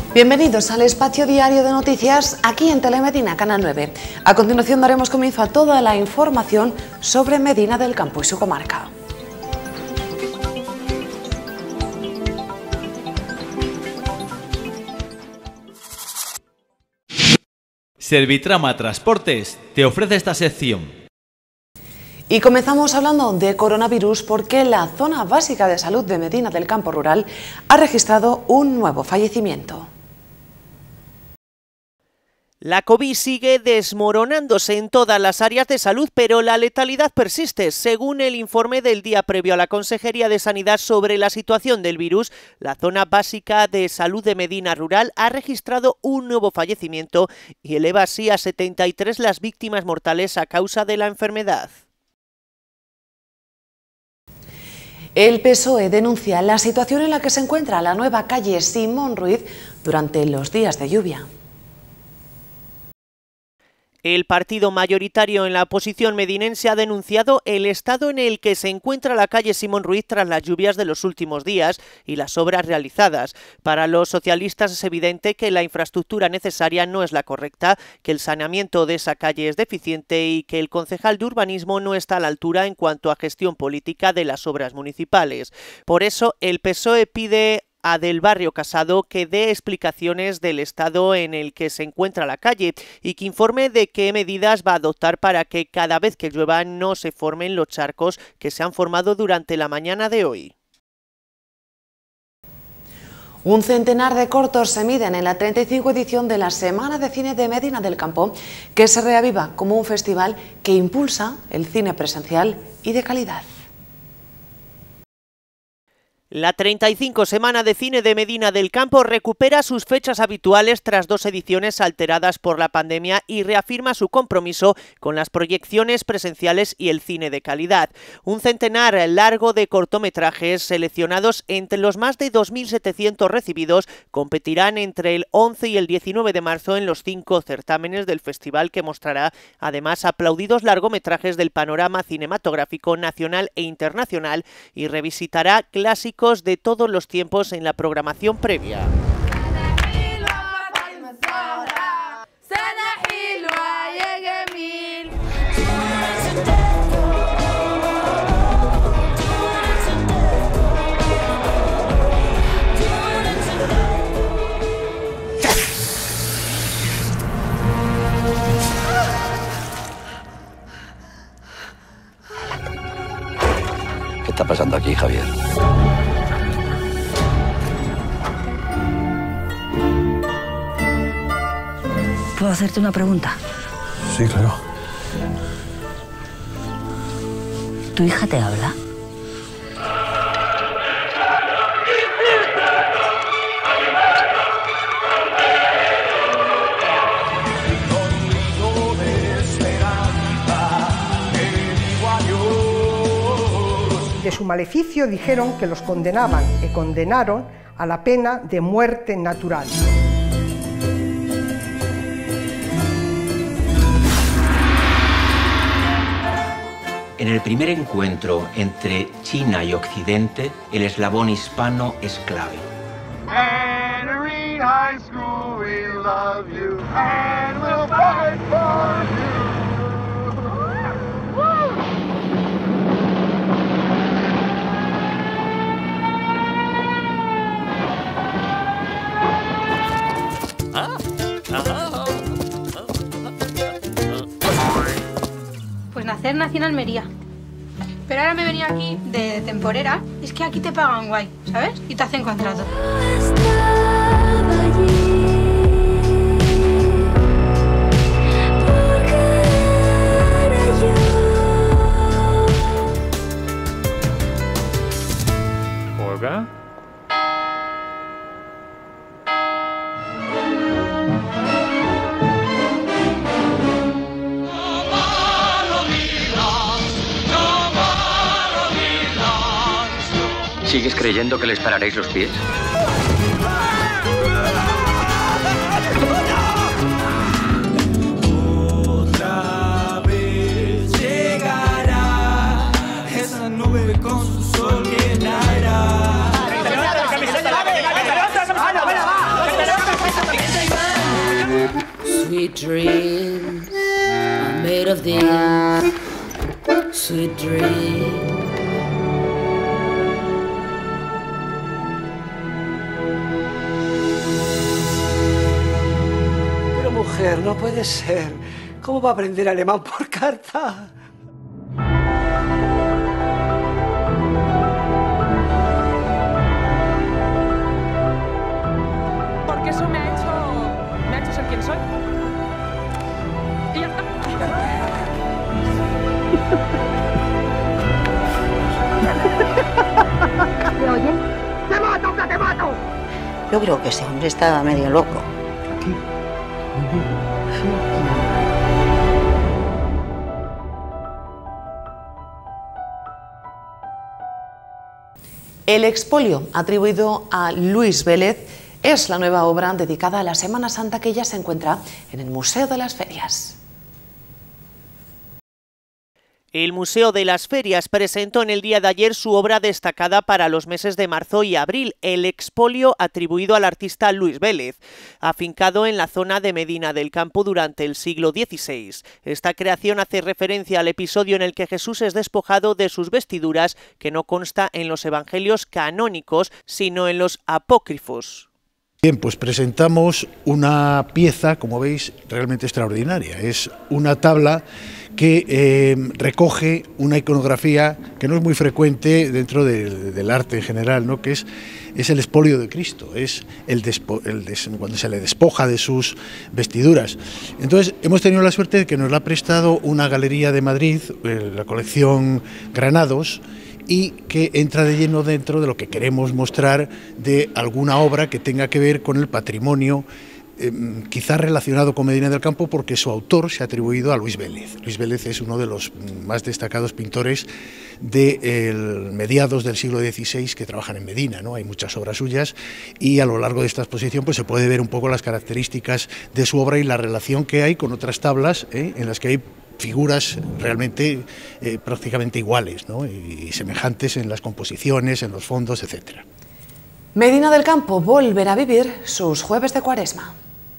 Bienvenidos al espacio diario de noticias aquí en Telemedina, Canal 9. A continuación daremos comienzo a toda la información sobre Medina del Campo y su comarca. Servitrama Transportes te ofrece esta sección. Y comenzamos hablando de coronavirus porque la zona básica de salud de Medina del Campo Rural ha registrado un nuevo fallecimiento. La COVID sigue desmoronándose en todas las áreas de salud, pero la letalidad persiste. Según el informe del día previo a la Consejería de Sanidad sobre la situación del virus, la zona básica de salud de Medina Rural ha registrado un nuevo fallecimiento y eleva así a 73 las víctimas mortales a causa de la enfermedad. El PSOE denuncia la situación en la que se encuentra la nueva calle Simón Ruiz durante los días de lluvia. El partido mayoritario en la oposición medinense ha denunciado el estado en el que se encuentra la calle Simón Ruiz tras las lluvias de los últimos días y las obras realizadas. Para los socialistas es evidente que la infraestructura necesaria no es la correcta, que el saneamiento de esa calle es deficiente y que el concejal de urbanismo no está a la altura en cuanto a gestión política de las obras municipales. Por eso el PSOE pide a Del Barrio Casado que dé explicaciones del estado en el que se encuentra la calle y que informe de qué medidas va a adoptar para que cada vez que llueva no se formen los charcos que se han formado durante la mañana de hoy. Un centenar de cortos se miden en la 35 edición de la Semana de Cine de Medina del Campo, que se reaviva como un festival que impulsa el cine presencial y de calidad. La 35 Semana de Cine de Medina del Campo recupera sus fechas habituales tras 2 ediciones alteradas por la pandemia y reafirma su compromiso con las proyecciones presenciales y el cine de calidad. Un centenar largo de cortometrajes seleccionados entre los más de 2.700 recibidos competirán entre el 11 y el 19 de marzo en los 5 certámenes del festival, que mostrará además aplaudidos largometrajes del panorama cinematográfico nacional e internacional y revisitará clásicos de todos los tiempos en la programación previa. ¿Qué está pasando aquí, Javier? ¿Puedo hacerte una pregunta? Sí, claro. ¿Tu hija te habla? De su maleficio dijeron que los condenaban y condenaron a la pena de muerte natural. En el primer encuentro entre China y Occidente, el eslabón hispano es clave. Pues nací en Almería, pero ahora me venía aquí de temporera. Es que aquí te pagan guay, ¿sabes? Y te hacen contrato. ¿Olga? ¿Sigues creyendo que les pararéis los pies? Otra vez llegará esa nube con su sol que nairá. dreams are made of these sweet dreams. Pero mujer, no puede ser. ¿Cómo va a aprender alemán por carta? Porque eso me ha hecho ser quien soy. Y ya está. ¿Me oyen? ¡Te mato, que te mato! Yo creo que ese hombre estaba medio loco. Aquí. El expolio, atribuido a Luis Vélez, es la nueva obra dedicada a la Semana Santa que ya se encuentra en el Museo de las Ferias. El Museo de las Ferias presentó en el día de ayer su obra destacada para los meses de marzo y abril, el expolio atribuido al artista Luis Vélez, afincado en la zona de Medina del Campo durante el siglo XVI. Esta creación hace referencia al episodio en el que Jesús es despojado de sus vestiduras, que no consta en los evangelios canónicos, sino en los apócrifos. Bien, pues presentamos una pieza, como veis, realmente extraordinaria. Es una tabla que recoge una iconografía que no es muy frecuente dentro del arte en general, ¿no? Que es el expolio de Cristo, es cuando se le despoja de sus vestiduras. Entonces, hemos tenido la suerte de que nos la ha prestado una galería de Madrid, la colección Granados, y que entra de lleno dentro de lo que queremos mostrar de alguna obra que tenga que ver con el patrimonio, quizás relacionado con Medina del Campo, porque su autor se ha atribuido a Luis Vélez. Luis Vélez es uno de los más destacados pintores de mediados del siglo XVI que trabajan en Medina, ¿no? Hay muchas obras suyas y a lo largo de esta exposición pues se puede ver un poco las características de su obra y la relación que hay con otras tablas en las que hay figuras realmente prácticamente iguales, ¿no? Y semejantes en las composiciones, en los fondos, etc. Medina del Campo volverá a vivir sus jueves de Cuaresma.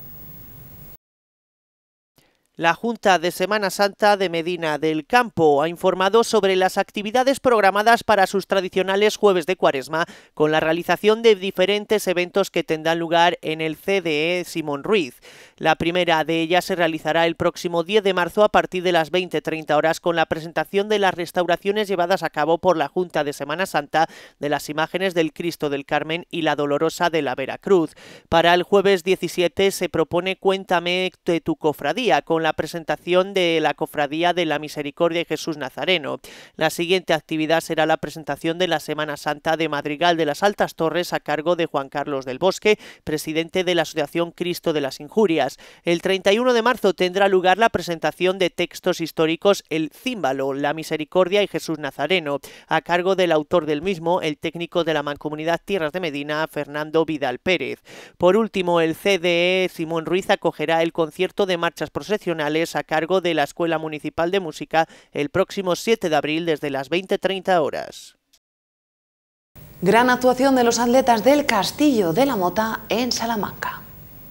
La Junta de Semana Santa de Medina del Campo ha informado sobre las actividades programadas para sus tradicionales jueves de Cuaresma, con la realización de diferentes eventos que tendrán lugar en el CDE Simón Ruiz. La primera de ellas se realizará el próximo 10 de marzo a partir de las 20:30 horas con la presentación de las restauraciones llevadas a cabo por la Junta de Semana Santa de las imágenes del Cristo del Carmen y la Dolorosa de la Veracruz. Para el jueves 17 se propone Cuéntame de tu cofradía, con la presentación de la Cofradía de la Misericordia de Jesús Nazareno. La siguiente actividad será la presentación de la Semana Santa de Madrigal de las Altas Torres a cargo de Juan Carlos del Bosque, presidente de la Asociación Cristo de las Injurias. El 31 de marzo tendrá lugar la presentación de textos históricos El Címbalo, la Misericordia y Jesús Nazareno, a cargo del autor del mismo, el técnico de la Mancomunidad Tierras de Medina, Fernando Vidal Pérez. Por último, el CDE Simón Ruiz acogerá el concierto de marchas procesionales a cargo de la Escuela Municipal de Música el próximo 7 de abril desde las 20:30 horas. Gran actuación de los atletas del Castillo de la Mota en Salamanca.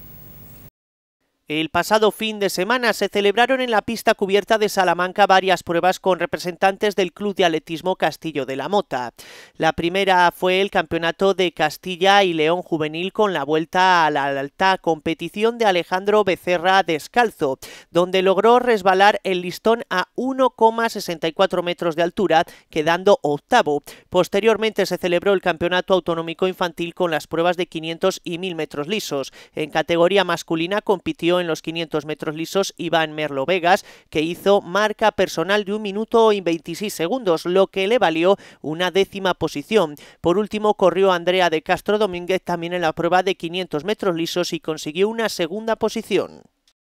El pasado fin de semana se celebraron en la pista cubierta de Salamanca varias pruebas con representantes del Club de Atletismo Castillo de la Mota. La primera fue el Campeonato de Castilla y León Juvenil con la vuelta a la alta competición de Alejandro Becerra descalzo, donde logró resbalar el listón a 1,64 metros de altura, quedando octavo. Posteriormente se celebró el Campeonato Autonómico Infantil con las pruebas de 500 y 1000 metros lisos. En categoría masculina compitió en los 500 metros lisos Iván Merlo Vegas, que hizo marca personal de 1 minuto y 26 segundos, lo que le valió una 10ª posición. Por último, corrió Andrea de Castro Domínguez también en la prueba de 500 metros lisos y consiguió una 2ª posición.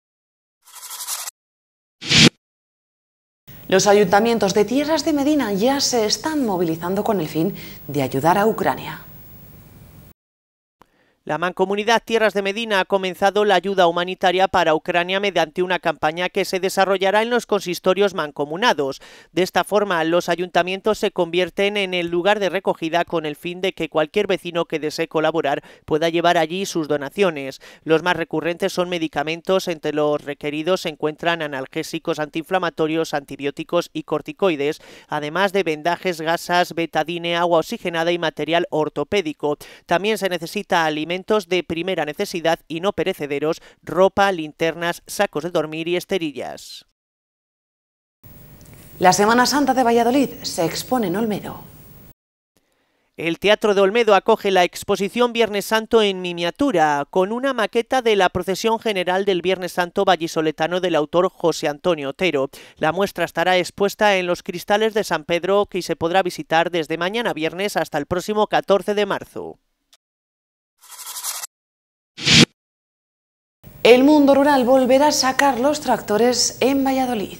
Los ayuntamientos de Tierras de Medina ya se están movilizando con el fin de ayudar a Ucrania. La Mancomunidad Tierras de Medina ha comenzado la ayuda humanitaria para Ucrania mediante una campaña que se desarrollará en los consistorios mancomunados. De esta forma, los ayuntamientos se convierten en el lugar de recogida con el fin de que cualquier vecino que desee colaborar pueda llevar allí sus donaciones. Los más recurrentes son medicamentos. Entre los requeridos se encuentran analgésicos, antiinflamatorios, antibióticos y corticoides, además de vendajes, gasas, betadine, agua oxigenada y material ortopédico. También se necesita alimentos de primera necesidad y no perecederos, ropa, linternas, sacos de dormir y esterillas. La Semana Santa de Valladolid se expone en Olmedo. El Teatro de Olmedo acoge la exposición Viernes Santo en miniatura, con una maqueta de la procesión general del Viernes Santo vallisoletano del autor José Antonio Otero. La muestra estará expuesta en los cristales de San Pedro, que se podrá visitar desde mañana viernes hasta el próximo 14 de marzo. El mundo rural volverá a sacar los tractores en Valladolid.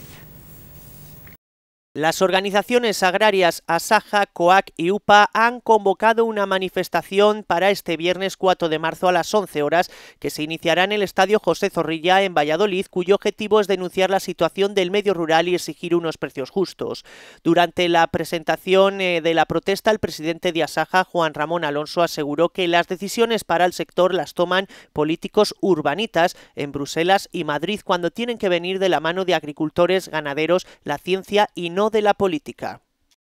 Las organizaciones agrarias Asaja, COAC y UPA han convocado una manifestación para este viernes 4 de marzo a las 11 horas que se iniciará en el Estadio José Zorrilla en Valladolid, cuyo objetivo es denunciar la situación del medio rural y exigir unos precios justos. Durante la presentación de la protesta, el presidente de Asaja, Juan Ramón Alonso, aseguró que las decisiones para el sector las toman políticos urbanitas en Bruselas y Madrid cuando tienen que venir de la mano de agricultores, ganaderos, la ciencia y no de la política.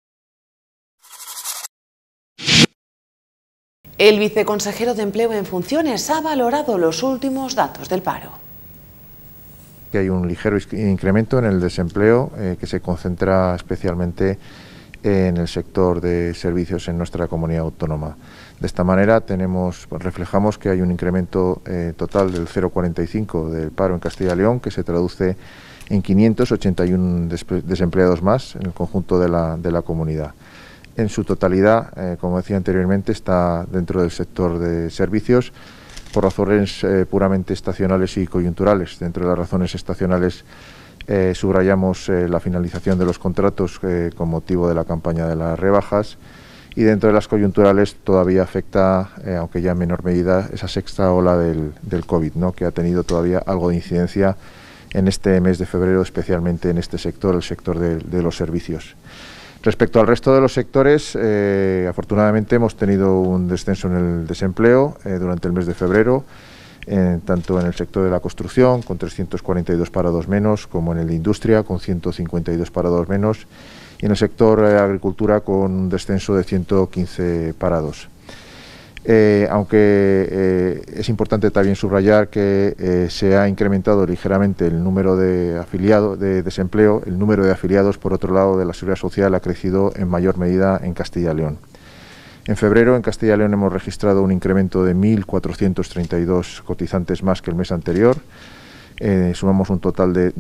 El viceconsejero de Empleo en funciones ha valorado los últimos datos del paro. Que hay un ligero incremento en el desempleo que se concentra especialmente en el sector de servicios en nuestra comunidad autónoma. De esta manera reflejamos que hay un incremento total del 0,45 del paro en Castilla y León, que se traduce en 581 desempleados más en el conjunto de la comunidad. En su totalidad, como decía anteriormente, está dentro del sector de servicios por razones puramente estacionales y coyunturales. Dentro de las razones estacionales subrayamos la finalización de los contratos con motivo de la campaña de las rebajas, y dentro de las coyunturales todavía afecta, aunque ya en menor medida, esa sexta ola del COVID, ¿no?, que ha tenido todavía algo de incidencia en este mes de febrero, especialmente en este sector, el sector de los servicios. Respecto al resto de los sectores, afortunadamente hemos tenido un descenso en el desempleo durante el mes de febrero, tanto en el sector de la construcción, con 342 parados menos, como en el de industria, con 152 parados menos, y en el sector agricultura, con un descenso de 115 parados. Aunque es importante también subrayar que se ha incrementado ligeramente el número de afiliados de desempleo, el número de afiliados, por otro lado, de la Seguridad Social ha crecido en mayor medida en Castilla y León. En febrero en Castilla y León hemos registrado un incremento de 1.432 cotizantes más que el mes anterior. Sumamos un total de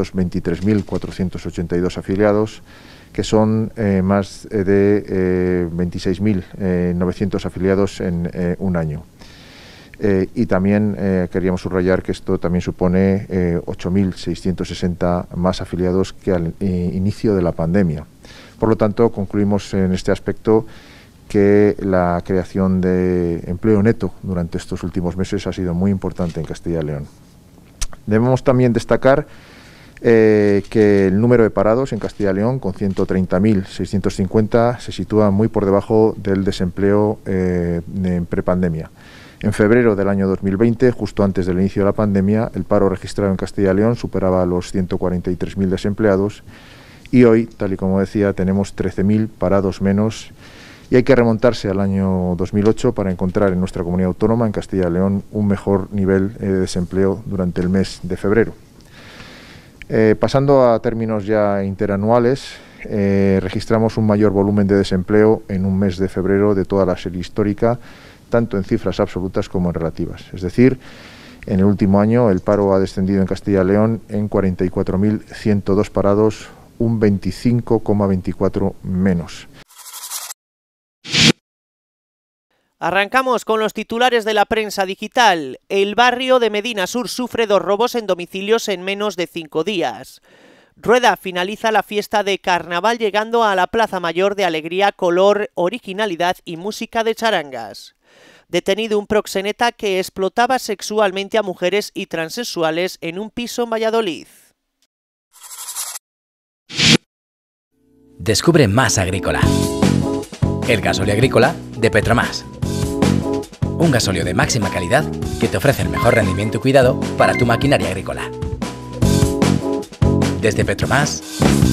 923.482 afiliados, que son más de 26.900 afiliados en un año. Y también queríamos subrayar que esto también supone 8.660 más afiliados que al inicio de la pandemia. Por lo tanto, concluimos en este aspecto que la creación de empleo neto durante estos últimos meses ha sido muy importante en Castilla y León. Debemos también destacar que el número de parados en Castilla y León, con 130.650, se sitúa muy por debajo del desempleo en prepandemia. En febrero del año 2020, justo antes del inicio de la pandemia, el paro registrado en Castilla y León superaba los 143.000 desempleados, y hoy, tal y como decía, tenemos 13.000 parados menos, y hay que remontarse al año 2008 para encontrar en nuestra comunidad autónoma, en Castilla y León, un mejor nivel de desempleo durante el mes de febrero. Pasando a términos ya interanuales, registramos un mayor volumen de desempleo en un mes de febrero de toda la serie histórica, tanto en cifras absolutas como en relativas. Es decir, en el último año el paro ha descendido en Castilla y León en 44.102 parados, un 25,24 menos. Arrancamos con los titulares de la prensa digital. El barrio de Medina Sur sufre 2 robos en domicilios en menos de 5 días. Rueda finaliza la fiesta de carnaval llegando a la Plaza Mayor de alegría, color, originalidad y música de charangas. Detenido un proxeneta que explotaba sexualmente a mujeres y transexuales en un piso en Valladolid. Descubre Más Agrícola. El gasóleo agrícola de Petromás. Un gasóleo de máxima calidad que te ofrece el mejor rendimiento y cuidado para tu maquinaria agrícola. Desde Petromás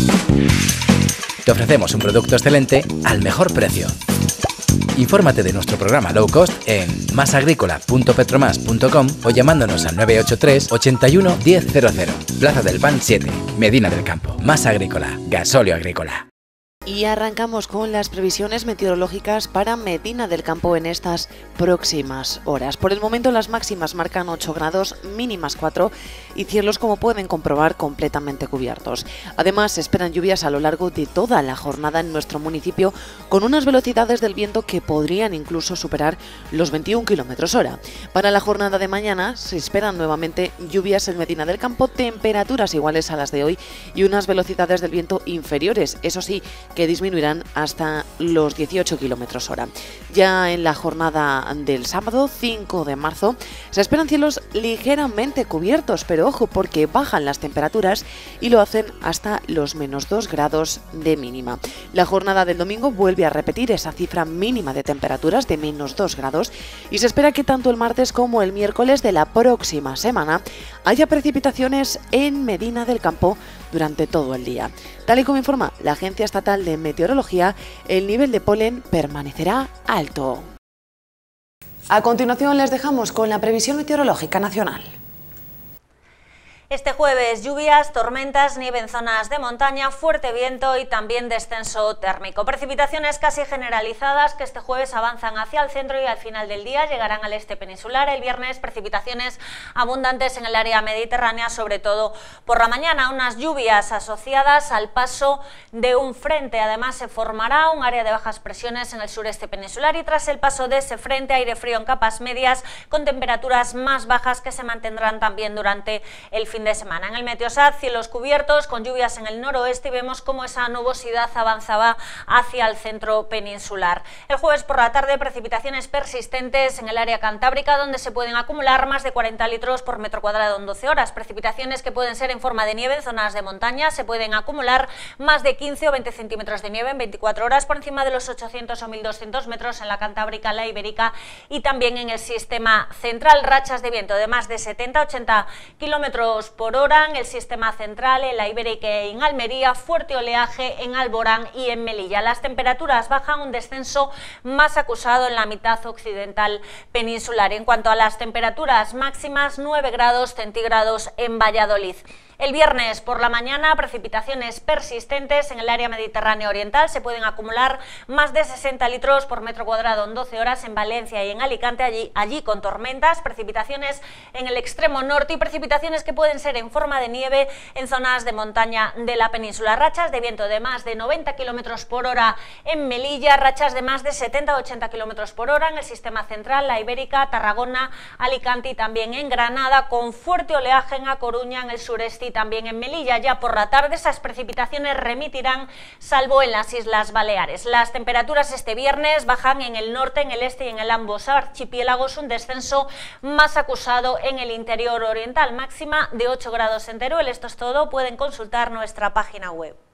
te ofrecemos un producto excelente al mejor precio. Infórmate de nuestro programa Low Cost en masagricola.petromas.com o llamándonos al 983 81 1000. Plaza del Pan 7, Medina del Campo. Más Agrícola, gasóleo agrícola. Y arrancamos con las previsiones meteorológicas para Medina del Campo en estas próximas horas. Por el momento las máximas marcan 8 grados, mínimas 4 y cielos, como pueden comprobar, completamente cubiertos. Además se esperan lluvias a lo largo de toda la jornada en nuestro municipio, con unas velocidades del viento que podrían incluso superar los 21 km/h. Para la jornada de mañana se esperan nuevamente lluvias en Medina del Campo, temperaturas iguales a las de hoy y unas velocidades del viento inferiores, eso sí, que disminuirán hasta los 18 km/h. Ya en la jornada del sábado 5 de marzo se esperan cielos ligeramente cubiertos, pero ojo, porque bajan las temperaturas y lo hacen hasta los -2 grados de mínima. La jornada del domingo vuelve a repetir esa cifra mínima de temperaturas de -2 grados y se espera que tanto el martes como el miércoles de la próxima semana haya precipitaciones en Medina del Campo durante todo el día. Tal y como informa la Agencia Estatal de Meteorología, el nivel de polen permanecerá alto. A continuación les dejamos con la previsión meteorológica nacional. Este jueves, lluvias, tormentas, nieve en zonas de montaña, fuerte viento y también descenso térmico. Precipitaciones casi generalizadas que este jueves avanzan hacia el centro y al final del día llegarán al este peninsular. El viernes, precipitaciones abundantes en el área mediterránea, sobre todo por la mañana. Unas lluvias asociadas al paso de un frente. Además, se formará un área de bajas presiones en el sureste peninsular y tras el paso de ese frente, aire frío en capas medias con temperaturas más bajas que se mantendrán también durante el fin de semana. En el Meteosat, cielos cubiertos con lluvias en el noroeste y vemos cómo esa nubosidad avanzaba hacia el centro peninsular. El jueves por la tarde, precipitaciones persistentes en el área cantábrica, donde se pueden acumular más de 40 litros por metro cuadrado en 12 horas. Precipitaciones que pueden ser en forma de nieve en zonas de montaña, se pueden acumular más de 15 o 20 centímetros de nieve en 24 horas por encima de los 800 o 1200 metros en la cantábrica, la ibérica y también en el sistema central. Rachas de viento de más de 70-80 kilómetros por hora en el sistema central, en la ibérica y en Almería, fuerte oleaje en Alborán y en Melilla. Las temperaturas bajan, un descenso más acusado en la mitad occidental peninsular. En cuanto a las temperaturas máximas, 9 grados centígrados en Valladolid. El viernes por la mañana, precipitaciones persistentes en el área mediterránea oriental, se pueden acumular más de 60 litros por metro cuadrado en 12 horas en Valencia y en Alicante, allí con tormentas, precipitaciones en el extremo norte y precipitaciones que pueden ser en forma de nieve en zonas de montaña de la península. Rachas de viento de más de 90 kilómetros por hora en Melilla, rachas de más de 70-80 kilómetros por hora en el sistema central, la ibérica, Tarragona, Alicante y también en Granada, con fuerte oleaje en A Coruña, en el sureste y también en Melilla. Ya por la tarde esas precipitaciones remitirán, salvo en las Islas Baleares. Las temperaturas este viernes bajan en el norte, en el este y en el ambos archipiélagos, un descenso más acusado en el interior oriental, máxima de 8 grados en Teruel. Esto es todo, pueden consultar nuestra página web.